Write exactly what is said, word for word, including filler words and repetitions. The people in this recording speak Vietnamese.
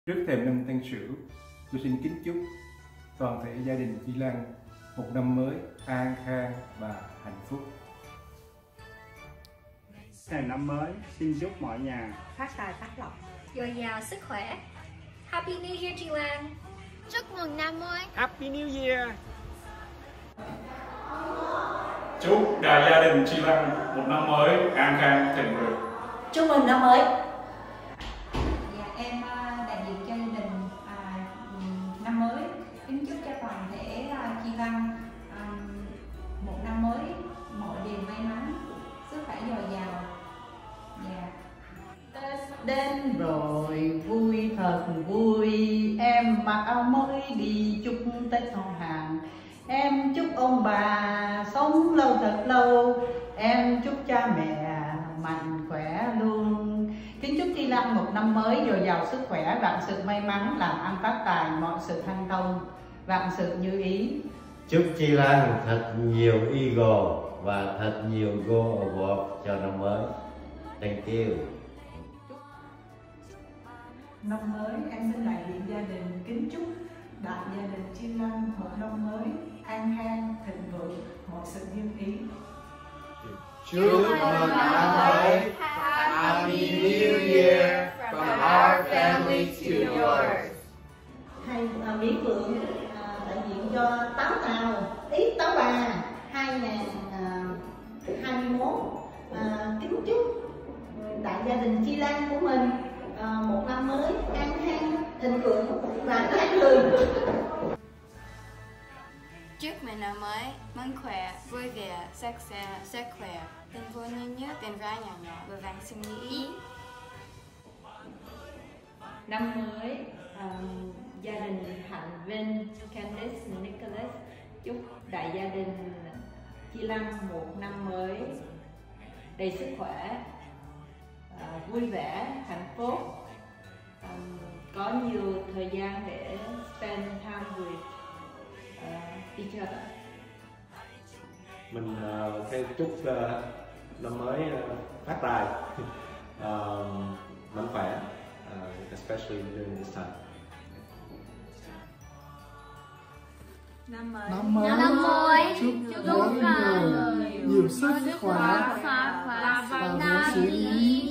Trước thềm năm Tân Sửu, tôi xin kính chúc toàn thể gia đình Chi Lăng một năm mới an khang và hạnh phúc. Ngày năm mới, xin chúc mọi nhà phát tài phát lộc, dồi dào sức khỏe. Happy New Year Chi Lăng. Chúc mừng năm mới. Happy New Year. Chúc đại gia đình Chi Lăng một năm mới an khang thịnh vượng. Chúc mừng năm mới. Dạ, em đại diện cho gia đình à, năm mới kính chúc cho toàn thể Chi Lăng à, một năm mới mọi điều may mắn, sức khỏe dồi dào. Dạ. Tết đến rồi vui thật vui, em mặc áo mới đi chúc Tết họ hàng. Em chúc ông bà sống lâu thật lâu, em chúc cha mẹ mạnh khỏe luôn. Kính chúc Chi Lăng một năm mới dồi dào sức khỏe, vạn sự may mắn, làm ăn phát tài, mọi sự hanh thông, vạn sự như ý. Chúc Chi Lăng thật nhiều eagle và thật nhiều go award cho năm mới. Thank you. Năm mới em xin đại diện gia đình kính chúc đại gia đình Chi Lăng một năm mới an khang thịnh vượng, mọi sự như ý. Chúc mừng năm mới. Happy New Year from our family to yours. Hai uh, Mỹ Phượng uh, đại diện cho Táo Tàu, Ý Táo Bà hai nghìn hai mươi mốt uh, kính chúc đại gia đình Chi Lăng của mình uh, một năm mới an khang thịnh vượng và tháng lương. Chúc mừng năm mới mạnh khỏe, vui vẻ, sức khỏe, sức khỏe, tiền vô nhân nhớ, tiền ra nhỏ nhỏ và vàng sinh như ý. Năm mới um, gia đình Hạnh Vinh, Candice, Nicholas chúc đại gia đình Chi Lăng một năm mới đầy sức khỏe, uh, vui vẻ, hạnh phúc, um, có nhiều thời gian để spend time with uh, each other. Mình uh, sẽ chúc uh, năm mới uh, phát tài, uh, mạnh khỏe, uh, especially during this time. Năm mới, năm mới, năm mới. Chúc mọi người nhiều sức khỏe và vạn sự như ý.